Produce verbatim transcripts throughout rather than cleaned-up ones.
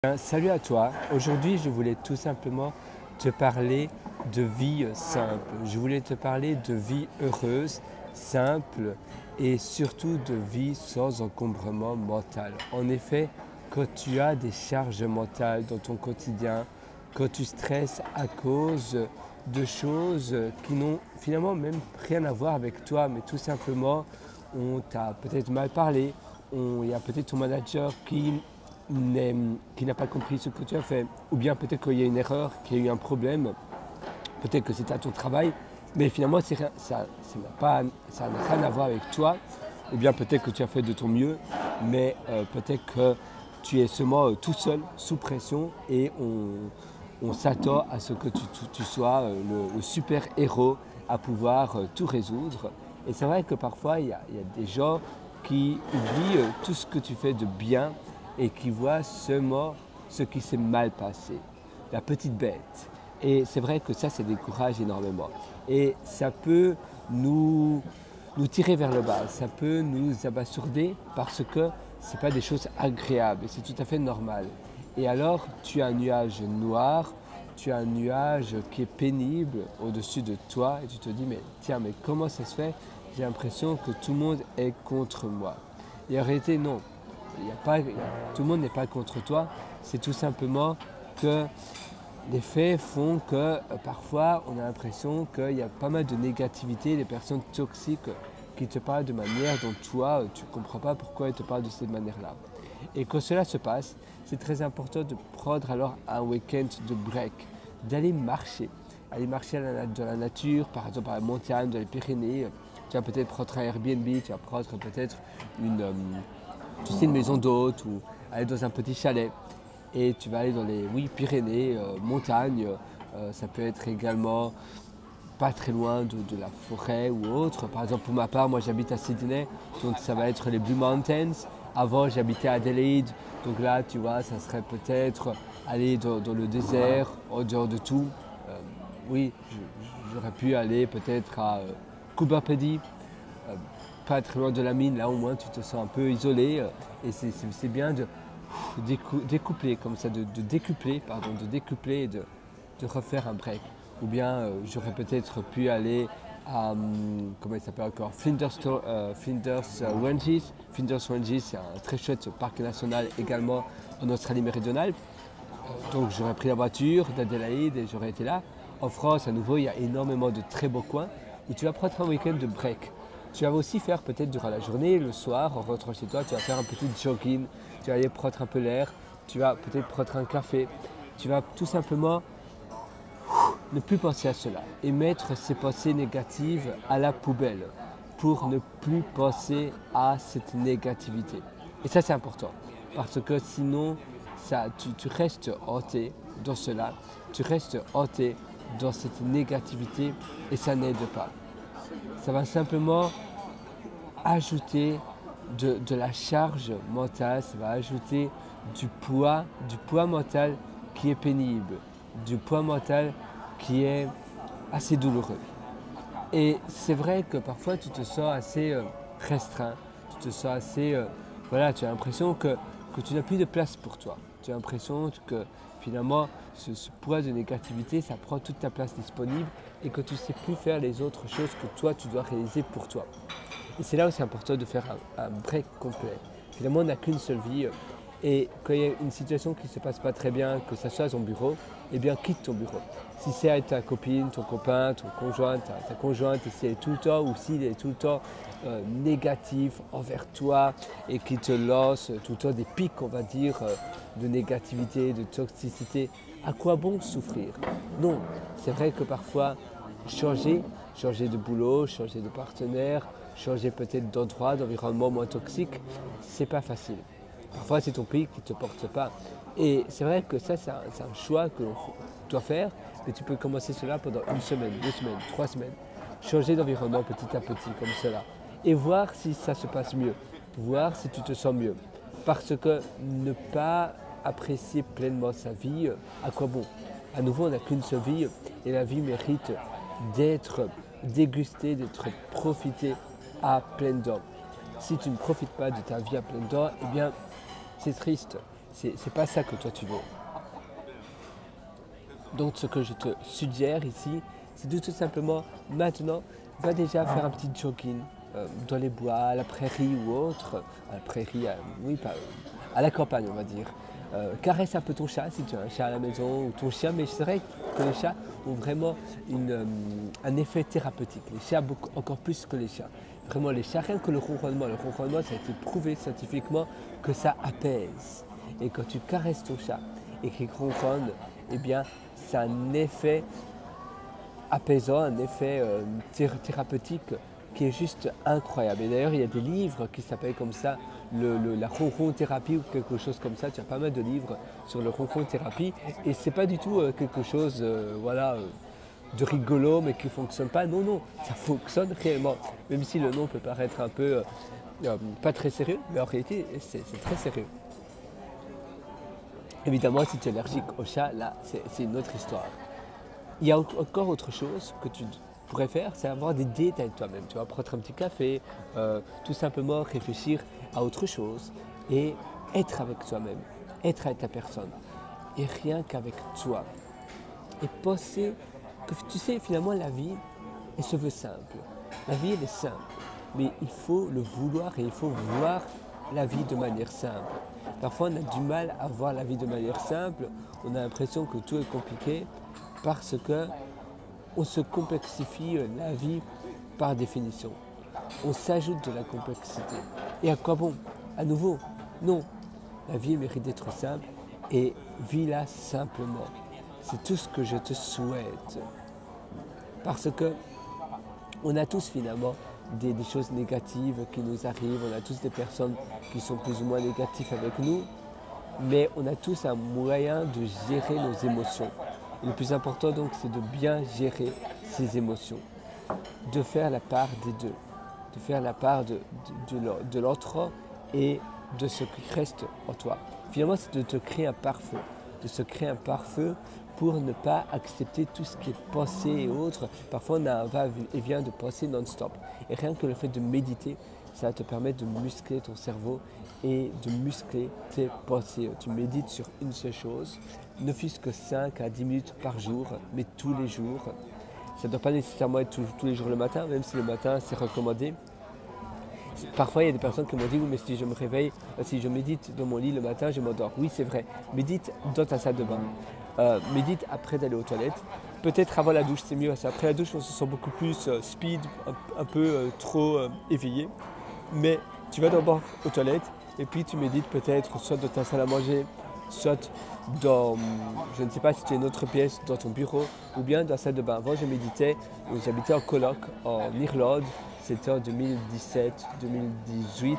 Bien, salut à toi. Aujourd'hui, je voulais tout simplement te parler de vie simple. Je voulais te parler de vie heureuse, simple et surtout de vie sans encombrement mental. En effet, quand tu as des charges mentales dans ton quotidien, quand tu stresses à cause de choses qui n'ont finalement même rien à voir avec toi, mais tout simplement, on t'a peut-être mal parlé, on- il y a peut-être ton manager qui n'est- qui n'a pas compris ce que tu as fait, ou bien peut-être qu'il y a une erreur, qu'il y a eu un problème, peut-être que c'était à ton travail, mais finalement c'est rien- ça ça n'a pas- ça n'a rien à voir avec toi, ou bien peut-être que tu as fait de ton mieux, mais euh, peut-être que tu es seulement euh, tout seul, sous pression, et on, on s'attend à ce que tu, tu- tu sois euh, le, le super héros à pouvoir euh, tout résoudre. Et c'est vrai que parfois il y a, il y a des gens qui oublient euh, tout ce que tu fais de bien et qui voient seulement ce qui s'est mal passé, la petite bête. Et c'est vrai que ça, ça décourage énormément. Et ça peut nous, nous tirer vers le bas, ça peut nous abasourder parce que ce pas des choses agréables et c'est tout à fait normal. Et alors, tu as un nuage noir, tu as un nuage qui est pénible au-dessus de toi et tu te dis, mais tiens, mais comment ça se fait? J'ai l'impression que tout le monde est contre moi. Et en réalité, non. Il y a pas, il y a- tout le monde n'est pas contre toi. C'est tout simplement que les faits font que euh, parfois on a l'impression qu'il y a pas mal de négativité, des personnes toxiques qui te parlent de manière dont toi, euh, tu ne comprends pas pourquoi elles te parlent de cette manière-là. Et quand cela se passe, c'est très important de prendre alors un week-end de break, d'aller marcher, aller marcher à la- dans la nature, par exemple à la montagne, dans les Pyrénées. Tu vas peut-être prendre un Airbnb, tu vas prendre peut-être une, euh, tu sais, une maison d'hôte ou aller dans un petit chalet et tu vas aller dans les oui, Pyrénées, euh, montagnes. Euh, ça peut être également pas très loin de, de la forêt ou autre. Par exemple, pour ma part, moi j'habite à Sydney, donc ça va être les Blue Mountains. Avant, j'habitais à Adelaide, donc là, tu vois, ça serait peut-être aller dans, dans le désert, en dehors de tout. Euh, oui, je- j'aurais pu aller peut-être à euh, Cooper Pedy, euh, pas très loin de la mine, là au moins tu te sens un peu isolé euh, et c'est c'est- c'est bien de décou- découpler comme ça, de, de décupler, pardon, de décupler et de, de refaire un break. Ou bien euh, j'aurais peut-être pu aller à, hum, comment il s'appelle encore, Flinders, Sto- euh, Flinders euh, Ranges. Flinders Ranges, c'est un très chouette parc national également en Australie méridionale. Donc j'aurais pris la voiture d'Adélaïde et j'aurais été là. En France, à nouveau, il y a énormément de très beaux coins où tu vas prendre un week-end de break. Tu vas aussi faire peut-être durant la journée, le soir, en rentrant chez toi, tu vas faire un petit jogging, tu vas aller prendre un peu l'air, tu vas peut-être prendre un café. Tu vas tout simplement ne plus penser à cela et mettre ces pensées négatives à la poubelle pour ne plus penser à cette négativité. Et ça, c'est important parce que sinon, ça, tu, tu restes hanté dans cela, tu restes hanté dans cette négativité et ça n'aide pas. Ça va simplement ajouter de, de la charge mentale, ça va ajouter du poids, du poids mental qui est pénible, du poids mental qui est assez douloureux. Et c'est vrai que parfois tu te sens assez euh, restreint, tu te sens assez, euh, voilà, tu as l'impression que, que tu n'as plus de place pour toi. Tu as l'impression que finalement ce, ce poids de négativité, ça prend toute ta place disponible et que tu ne sais plus faire les autres choses que toi tu dois réaliser pour toi. Et c'est là où c'est important de faire un, un break complet. Finalement, on n'a qu'une seule vie. euh, Et quand il y a une situation qui ne se passe pas très bien, que ça soit à ton bureau, eh bien quitte ton bureau. Si c'est avec ta copine, ton copain, ton conjoint, ta, ta conjointe, et si elle est tout le temps ou s'il est tout le temps euh, négatif envers toi et qui te lance tout le temps des pics, on va dire, euh, de négativité, de toxicité, à quoi bon souffrir? Non, c'est vrai que parfois, changer, changer de boulot, changer de partenaire, changer peut-être d'endroit, d'environnement moins toxique, c'est pas facile. Parfois, c'est ton pays qui ne te porte pas. Et c'est vrai que ça, c'est un, c'est un choix que l'on doit faire, mais tu peux commencer cela pendant une semaine, deux semaines, trois semaines. Changer d'environnement petit à petit, comme cela. Et voir si ça se passe mieux. Voir si tu te sens mieux. Parce que ne pas apprécier pleinement sa vie, euh, à quoi bon? À nouveau, on n'a qu'une seule vie et la vie mérite d'être dégustée, d'être profitée à pleines dents. Si tu ne profites pas de ta vie à pleines dents, eh bien, c'est triste. C'est c'est pas ça que toi tu veux. Donc ce que je te suggère ici, c'est de tout simplement maintenant, va déjà faire un petit jogging euh, dans les bois, à la prairie ou autre. À la prairie, à, oui, pas, à la campagne on va dire. Euh, caresse un peu ton chat si tu as un chat à la maison ou ton chien, mais c'est vrai que les chats ont vraiment une, euh, un effet thérapeutique. Les chats beaucoup, encore plus que les chats. Vraiment les chats, rien que le ronronnement. Le ronronnement, ça a été prouvé scientifiquement que ça apaise. Et quand tu caresses ton chat et qu'il ronronne, eh bien, ça a un effet apaisant, un effet euh, thé- thérapeutique qui est juste incroyable. Et d'ailleurs, il y a des livres qui s'appellent comme ça, le, le- la ronron thérapie ou quelque chose comme ça. Tu as pas mal de livres sur le ronron thérapie et c'est pas du tout euh, quelque chose, euh, voilà, euh, de rigolo mais qui fonctionne pas. Non, non, ça fonctionne réellement. Même si le nom peut paraître un peu euh, euh, pas très sérieux, mais en réalité, c'est c'est très sérieux. Évidemment, si tu es allergique au chat, là, c'est c'est une autre histoire. Il y a encore autre chose que tu pourrais faire, c'est avoir des dates avec toi-même. Tu vas prendre un petit café, euh, tout simplement réfléchir à autre chose et être avec toi-même, être avec ta personne. Et rien qu'avec toi. Et penser que tu sais, finalement, la vie, elle se veut simple. La vie, elle est simple. Mais il faut le vouloir et il faut voir la vie de manière simple. Parfois, on a du mal à voir la vie de manière simple. On a l'impression que tout est compliqué parce que on se complexifie la vie par définition. On s'ajoute de la complexité. Et à quoi bon? À nouveau, non. La vie mérite d'être simple et vis-la simplement. C'est tout ce que je te souhaite. Parce que on a tous finalement des, des choses négatives qui nous arrivent, on a tous des personnes qui sont plus ou moins négatives avec nous, mais on a tous un moyen de gérer nos émotions. Et le plus important donc, c'est de bien gérer ses émotions, de faire la part des deux, de faire la part de, de, de, de l'autre et de ce qui reste en toi. Finalement, c'est de te créer un pare-feu, de se créer un pare-feu pour ne pas accepter tout ce qui est pensée et autres. Parfois, on a un va-et-vient de pensée non-stop. Et rien que le fait de méditer, ça va te permettre de muscler ton cerveau et de muscler tes pensées. Tu médites sur une seule chose, ne fût-ce que cinq à dix minutes par jour, mais tous les jours. Ça ne doit pas nécessairement être tous, tous les jours le matin, même si le matin c'est recommandé. Parfois, il y a des personnes qui m'ont dit, oui, mais si je me réveille, si je médite dans mon lit le matin, je m'endors. Oui, c'est vrai. Médite dans ta salle de bain. Euh, médite après d'aller aux toilettes. Peut-être avant la douche, c'est mieux. Après la douche, on se sent beaucoup plus euh, speed, un, un peu euh, trop euh, éveillé. Mais tu vas d'abord aux toilettes et puis tu médites peut-être soit dans ta salle à manger, soit dans, je ne sais pas si tu as une autre pièce, dans ton bureau ou bien dans la salle de bain. Avant, je méditais, j'habitais en coloc en Irlande. C'était en deux mille dix-sept, deux mille dix-huit,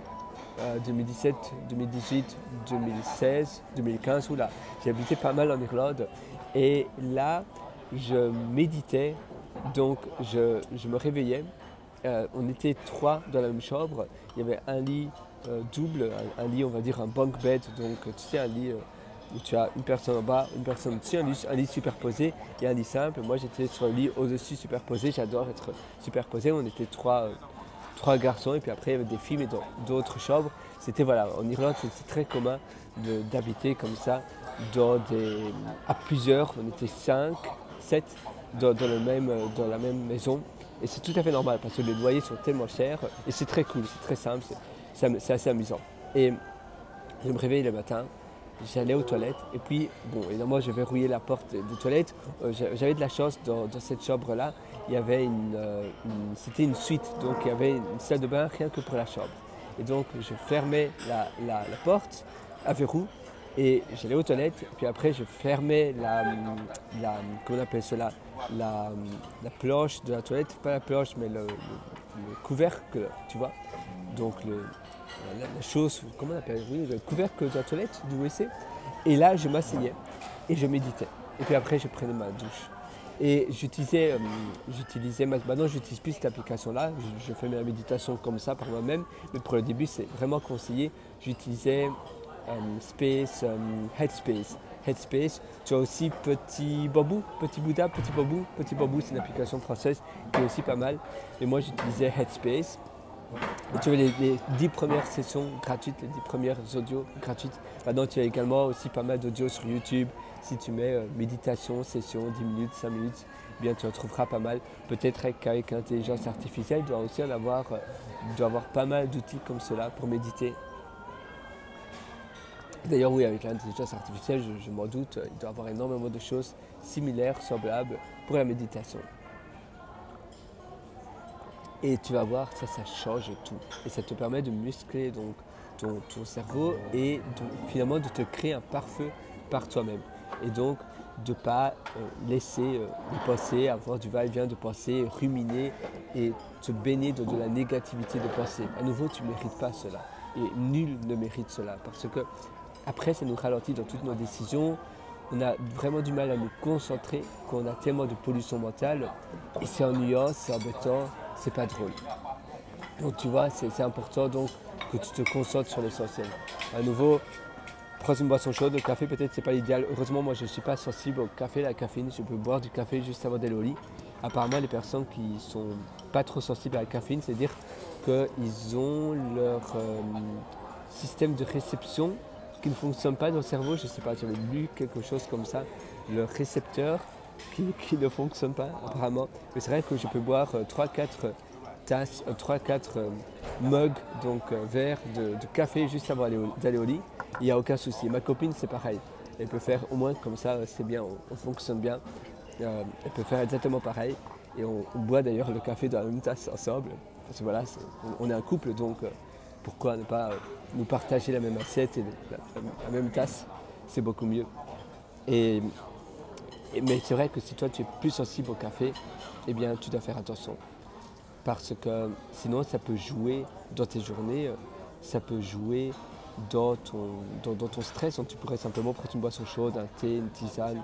euh, deux mille dix-sept, deux mille dix-huit, deux mille seize, deux mille quinze, oula, j'ai habité pas mal en Irlande et là je méditais, donc je, je me réveillais, euh, on était trois dans la même chambre, il y avait un lit euh, double, un, un lit on va dire un bunk bed, donc tu sais un lit euh, où tu as une personne en bas, une personne au-dessus, un lit, un lit superposé et un lit simple. Moi j'étais sur le lit au-dessus superposé, j'adore être superposé, on était trois, euh, trois garçons et puis après il y avait des filles mais dans d'autres chambres. C'était voilà, en Irlande c'est très commun de- d'habiter comme ça dans des, à plusieurs, on était cinq, sept dans, dans, le même, euh, dans la même maison et c'est tout à fait normal parce que les loyers sont tellement chers et c'est très cool, c'est très simple, c'est- c'est am- c'est assez amusant. Et je me réveille le matin, j'allais aux toilettes et puis, bon, évidemment, je verrouillais la porte des toilettes. Euh, j'a- J'avais de la chance dans, dans cette chambre-là. Il y avait une, euh, une- c'était une suite, donc il y avait une salle de bain rien que pour la chambre. Et donc, je fermais la, la- la porte à verrou et j'allais aux toilettes. Puis après, je fermais la, la comment on appelle cela, la, la planche de la toilette, pas la planche, mais le, le- le couvercle, tu vois. Donc le, la, la chose, comment on appelle, oui, le couvercle de la toilette, du W C. Et là, je m'asseyais et je méditais. Et puis après, je prenais ma douche. Et j'utilisais, euh, j'utilisais ma- maintenant, je n'utilise plus cette application-là. Je, je fais ma méditation comme ça par moi-même. Mais pour le début, c'est vraiment conseillé. J'utilisais euh, Space, euh, Headspace. Headspace. Tu as aussi Petit Bambou, Petit Bouddha, Petit Bambou. Petit Bambou, c'est une application française qui est aussi pas mal. Et moi, j'utilisais Headspace. Et tu as les, les dix premières sessions gratuites, les dix premières audios gratuites. Maintenant, tu as également aussi pas mal d'audios sur YouTube. Si tu mets euh, méditation, session, dix minutes, cinq minutes, eh bien tu en trouveras pas mal. Peut-être qu'avec l'intelligence artificielle, tu dois aussi en avoir, euh, tu dois avoir pas mal d'outils comme cela pour méditer. D'ailleurs, oui, avec l'intelligence artificielle, je, je m'en doute, il doit y avoir énormément de choses similaires, semblables pour la méditation. Et tu vas voir, ça, ça change tout. Et ça te permet de muscler donc, ton, ton cerveau et donc, finalement de te créer un pare-feu par toi-même. Et donc de ne pas euh, laisser euh, les pensées, avoir du va-et-vient de pensées, ruminer et te baigner dans de la négativité de pensée. À nouveau, tu ne mérites pas cela. Et nul ne mérite cela. Parce que après, ça nous ralentit dans toutes nos décisions. On a vraiment du mal à nous concentrer quand on a tellement de pollution mentale. Et c'est ennuyant, c'est embêtant, c'est pas drôle. Donc tu vois, c'est important donc que tu te concentres sur l'essentiel. À nouveau, prends une boisson chaude, le café peut-être c'est pas l'idéal. Heureusement, moi je ne suis pas sensible au café, la caféine. Je peux boire du café juste avant d'aller au lit. Apparemment, les personnes qui ne sont pas trop sensibles à la caféine, c'est-à-dire qu'ils ont leur euh, système de réception qui ne fonctionne pas dans le cerveau. Je ne sais pas, j'avais lu quelque chose comme ça. Leur récepteur qui, qui ne fonctionne pas apparemment. Mais c'est vrai que je peux boire euh, trois quatre tasses, euh, trois quatre euh, mugs, donc euh, verres de, de café juste avant d'aller au lit. Il n'y a aucun souci. Ma copine, c'est pareil. Elle peut faire au moins comme ça, c'est bien, on, on fonctionne bien. Euh, elle peut faire exactement pareil. Et on, on boit d'ailleurs le café dans la même tasse ensemble. Parce que voilà, on, on est un couple, donc euh, pourquoi ne pas euh, nous partager la même assiette et la, la même tasse? C'est beaucoup mieux. Et, et, mais c'est vrai que si toi tu es plus sensible au café, eh bien tu dois faire attention. Parce que sinon ça peut jouer dans tes journées, ça peut jouer dans ton, dans, dans ton stress. Donc tu pourrais simplement prendre une boisson chaude, un thé, une tisane,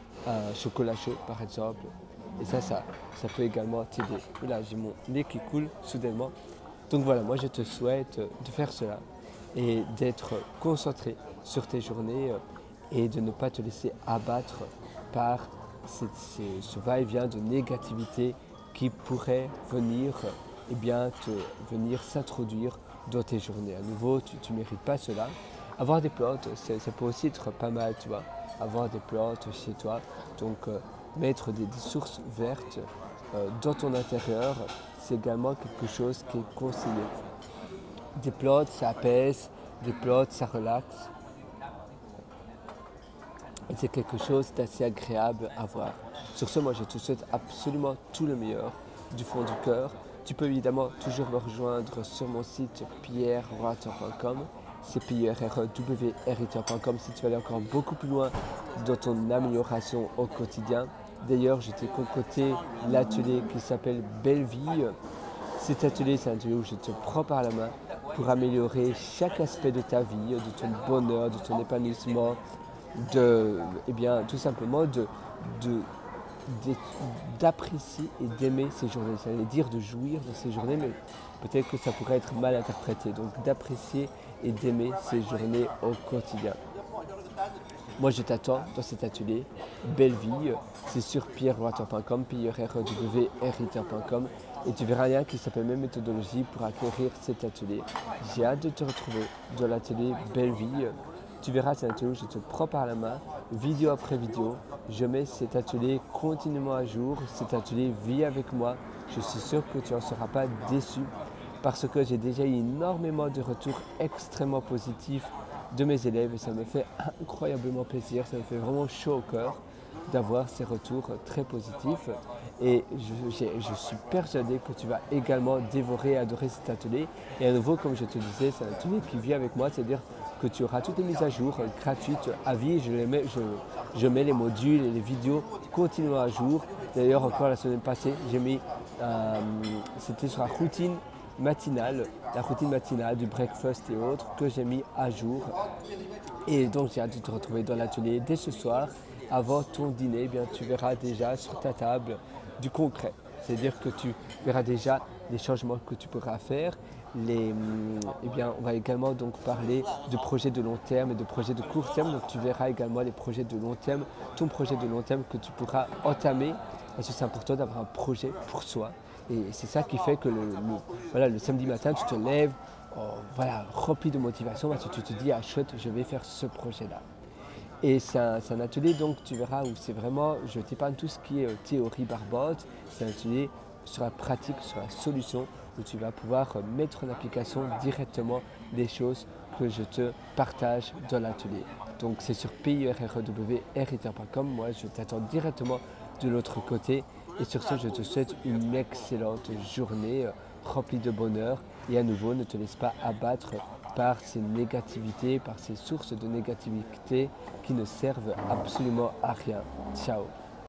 un chocolat chaud par exemple. Et ça, ça, ça peut également t'aider. Et là, j'ai mon nez qui coule soudainement. Donc voilà, moi je te souhaite de faire cela et d'être concentré sur tes journées et de ne pas te laisser abattre par cette, ce, ce va-et-vient de négativité qui pourrait venir, eh bien, te, venir s'introduire dans tes journées. À nouveau, tu ne mérites pas cela. Avoir des plantes, ça peut aussi être pas mal, tu vois. Avoir des plantes chez toi, donc euh, mettre des, des sources vertes euh, dans ton intérieur, c'est également quelque chose qui est conseillé. Des plantes, ça apaise, des plantes, ça relaxe. Et c'est quelque chose d'assez agréable à voir. Sur ce, moi, je te souhaite absolument tout le meilleur du fond du cœur. Tu peux évidemment toujours me rejoindre sur mon site pierre roater point com. C'est P R R W R I T E R point com si tu veux aller encore beaucoup plus loin dans ton amélioration au quotidien. D'ailleurs, je t'ai concocté l'atelier qui s'appelle Belle Vie. Cet atelier, c'est un atelier où je te prends par la main pour améliorer chaque aspect de ta vie, de ton bonheur, de ton épanouissement, de, eh bien, tout simplement de, de, d'apprécier et d'aimer ces journées. Ça veut dire de jouir de ces journées, mais peut-être que ça pourrait être mal interprété. Donc d'apprécier et d'aimer ces journées au quotidien. Moi, je t'attends dans cet atelier. Belle Vie, c'est sur pierre roater point com, P R R W R I T E R point com. Et tu verras un lien qui s'appelle même méthodologie pour acquérir cet atelier. J'ai hâte de te retrouver dans l'atelier Belle Vie. Tu verras, c'est un atelier où je te prends par la main, vidéo après vidéo. Je mets cet atelier continuellement à jour. Cet atelier vit avec moi. Je suis sûr que tu n'en seras pas déçu parce que j'ai déjà eu énormément de retours extrêmement positifs de mes élèves et ça me fait incroyablement plaisir. Ça me fait vraiment chaud au cœur d'avoir ces retours très positifs. Et je, je suis persuadé que tu vas également dévorer et adorer cet atelier. Et à nouveau, comme je te disais, c'est un atelier qui vit avec moi, c'est-à-dire que tu auras toutes les mises à jour gratuites à vie. Je, les mets, je, je mets les modules et les vidéos continuellement à jour. D'ailleurs, encore la semaine passée, j'ai mis, euh, c'était sur la routine matinale, la routine matinale du breakfast et autres que j'ai mis à jour. Et donc, j'ai hâte de te retrouver dans l'atelier dès ce soir. Avant ton dîner, eh bien, tu verras déjà sur ta table du concret. C'est-à-dire que tu verras déjà les changements que tu pourras faire. Les, eh bien, on va également donc parler de projets de long terme et de projets de court terme. Donc tu verras également les projets de long terme, ton projet de long terme que tu pourras entamer. Parce que c'est important d'avoir un projet pour soi. Et c'est ça qui fait que le, le- voilà, le samedi matin, tu te lèves, oh, voilà, rempli de motivation parce que tu te dis, ah chouette, je vais faire ce projet-là. Et c'est un, c'est un atelier, donc tu verras, où c'est vraiment, je t'épargne tout ce qui est euh, théorie barbote, c'est un atelier sur la pratique, sur la solution, où tu vas pouvoir euh, mettre en application directement les choses que je te partage dans l'atelier. Donc c'est sur p i r r e w r i t e r point com, moi je t'attends directement de l'autre côté. Et sur ce, je te souhaite une excellente journée euh, remplie de bonheur. Et à nouveau, ne te laisse pas abattre par ces négativités, par ces sources de négativité qui ne servent absolument à rien. Ciao.